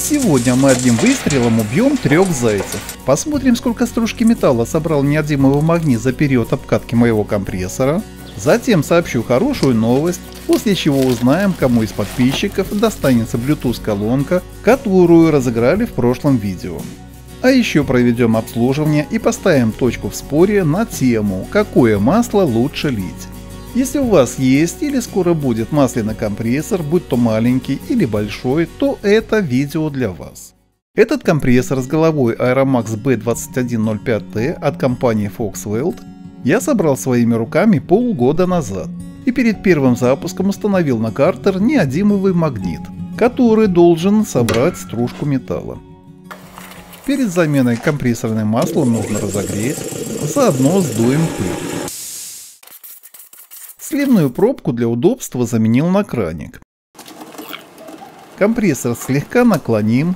Сегодня мы одним выстрелом убьем 3 зайцев. Посмотрим, сколько стружки металла собрал неодимовый магнит за период обкатки моего компрессора. Затем сообщу хорошую новость, после чего узнаем, кому из подписчиков достанется Bluetooth колонка, которую разыграли в прошлом видео. А еще проведем обслуживание и поставим точку в споре на тему, какое масло лучше лить. Если у вас есть или скоро будет масляный компрессор, будь то маленький или большой, то это видео для вас. Этот компрессор с головой Aeromax B2105T от компании Foxweld я собрал своими руками полгода назад и перед первым запуском установил на картер неодимовый магнит, который должен собрать стружку металла. Перед заменой компрессорным маслом нужно разогреть, заодно сдуем пыль. Сливную пробку для удобства заменил на краник. Компрессор слегка наклоним.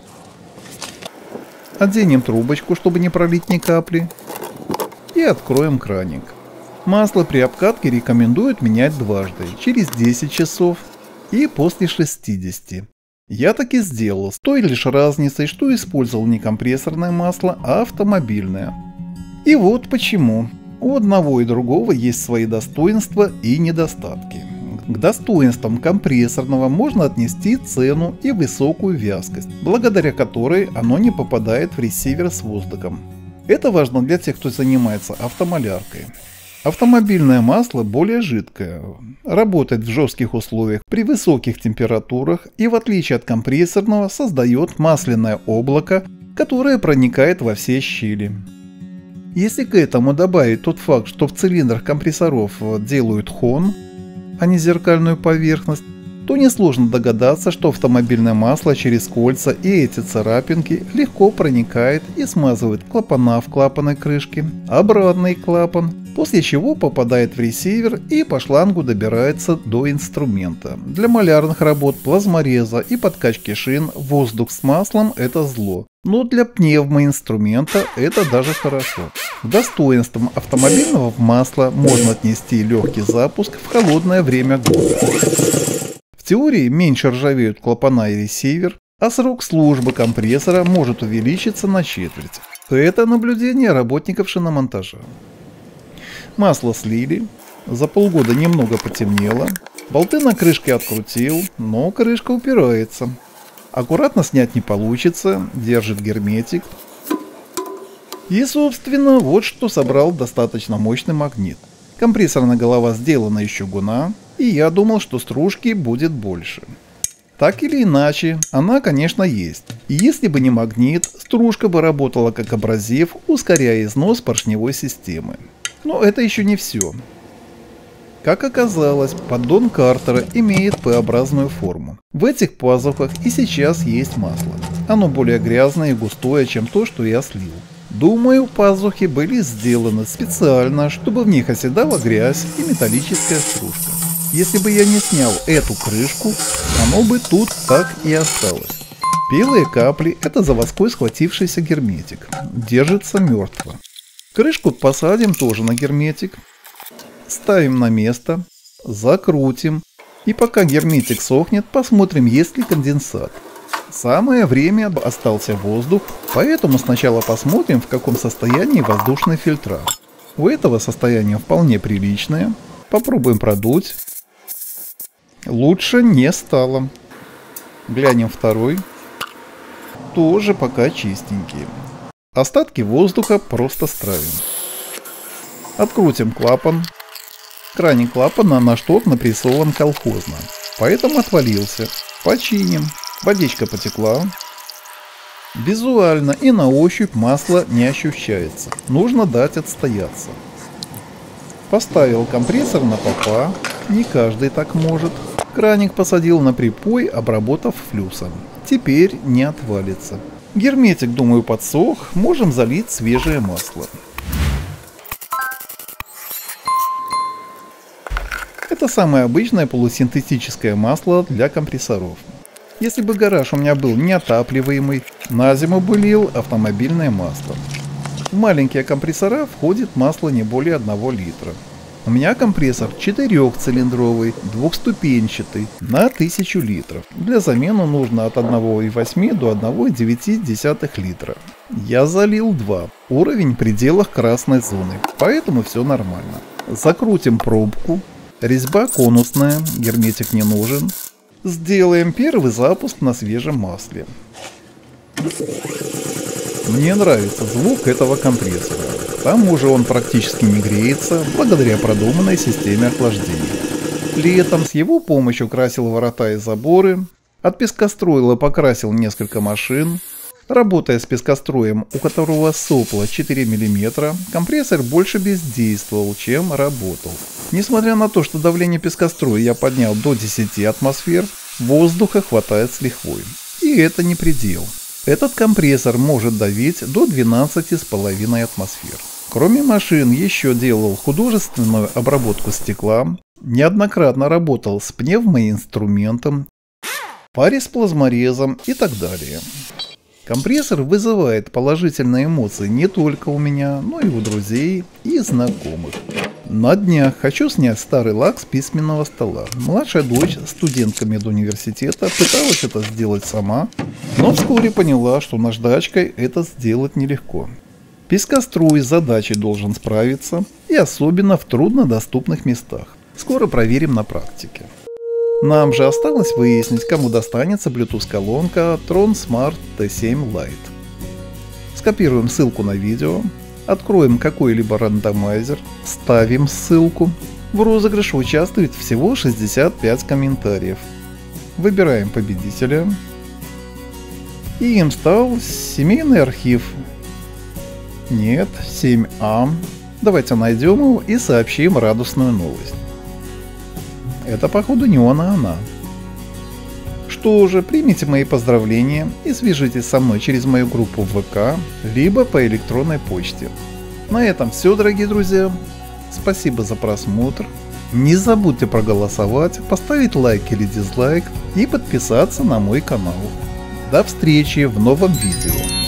Оденем трубочку, чтобы не пролить ни капли. И откроем краник. Масло при обкатке рекомендуют менять дважды, через 10 часов и после 60. Я так и сделал, с той лишь разницей, что использовал не компрессорное масло, а автомобильное. И вот почему. У одного и другого есть свои достоинства и недостатки. К достоинствам компрессорного можно отнести цену и высокую вязкость, благодаря которой оно не попадает в ресивер с воздухом. Это важно для тех, кто занимается автомаляркой. Автомобильное масло более жидкое, работает в жестких условиях при высоких температурах и в отличие от компрессорного создает масляное облако, которое проникает во все щели. Если к этому добавить тот факт, что в цилиндрах компрессоров делают хон, а не зеркальную поверхность, то несложно догадаться, что автомобильное масло через кольца и эти царапинки легко проникает и смазывает клапана в клапанной крышке, обратный клапан, после чего попадает в ресивер и по шлангу добирается до инструмента. Для малярных работ, плазмореза и подкачки шин воздух с маслом – это зло. Но для пневмоинструмента это даже хорошо. К достоинствам автомобильного масла можно отнести легкий запуск в холодное время года. В теории меньше ржавеют клапана и ресивер, а срок службы компрессора может увеличиться на четверть. Это наблюдение работников шиномонтажа. Масло слили, за полгода немного потемнело, болты на крышке открутил, но крышка упирается. Аккуратно снять не получится, держит герметик. И собственно вот что собрал достаточно мощный магнит. Компрессорная голова сделана из чугуна, и я думал, что стружки будет больше. Так или иначе, она, конечно, есть. И если бы не магнит, стружка бы работала как абразив, ускоряя износ поршневой системы. Но это еще не все. Как оказалось, поддон картера имеет П-образную форму. В этих пазухах и сейчас есть масло. Оно более грязное и густое, чем то, что я слил. Думаю, пазухи были сделаны специально, чтобы в них оседала грязь и металлическая стружка. Если бы я не снял эту крышку, оно бы тут так и осталось. Белые капли – это заводской схватившийся герметик. Держится мертво. Крышку посадим тоже на герметик. Ставим на место, закрутим. И пока герметик сохнет, посмотрим, есть ли конденсат. Самое время, остался воздух, поэтому сначала посмотрим, в каком состоянии воздушные фильтра. У этого состояние вполне приличное. Попробуем продуть. Лучше не стало. Глянем второй. Тоже пока чистенькие. Остатки воздуха просто стравим. Открутим клапан. Краник клапана на шток напрессован колхозно, поэтому отвалился. Починим. Водичка потекла. Визуально и на ощупь масло не ощущается. Нужно дать отстояться. Поставил компрессор на попа. Не каждый так может. Краник посадил на припой, обработав флюсом. Теперь не отвалится. Герметик, думаю, подсох. Можем залить свежее масло. Это самое обычное полусинтетическое масло для компрессоров. Если бы гараж у меня был неотапливаемый, на зиму бы лил автомобильное масло. В маленькие компрессора входит масло не более 1 литра. У меня компрессор 4-цилиндровый, двухступенчатый, на 1000 литров. Для замены нужно от 1,8 до 1,9 литра. Я залил 2. Уровень в пределах красной зоны, поэтому все нормально. Закрутим пробку. Резьба конусная, герметик не нужен. Сделаем первый запуск на свежем масле. Мне нравится звук этого компрессора. К тому же он практически не греется, благодаря продуманной системе охлаждения. Летом с его помощью красил ворота и заборы, от пескостроила покрасил несколько машин. Работая с пескостроем, у которого сопла 4 мм, компрессор больше бездействовал, чем работал. Несмотря на то, что давление пескостроя я поднял до 10 атмосфер, воздуха хватает с лихвой. И это не предел. Этот компрессор может давить до 12,5 атмосфер. Кроме машин, еще делал художественную обработку стекла, неоднократно работал с пневмоинструментом, паре с плазморезом и так далее. Компрессор вызывает положительные эмоции не только у меня, но и у друзей и знакомых. На днях хочу снять старый лак с письменного стола. Младшая дочь, студентка медуниверситета, пыталась это сделать сама, но вскоре поняла, что наждачкой это сделать нелегко. Пескоструй с задачей должен справиться, и особенно в труднодоступных местах. Скоро проверим на практике. Нам же осталось выяснить, кому достанется Bluetooth-колонка Tron Smart T7 Lite. Скопируем ссылку на видео, откроем какой-либо рандомайзер, ставим ссылку. В розыгрыше участвует всего 65 комментариев. Выбираем победителя. И им стал семейный архив. Нет, 7А. Давайте найдем его и сообщим радостную новость. Это, походу, не он, а она. Что же, примите мои поздравления и свяжитесь со мной через мою группу в ВК, либо по электронной почте. На этом все, дорогие друзья. Спасибо за просмотр. Не забудьте проголосовать, поставить лайк или дизлайк и подписаться на мой канал. До встречи в новом видео.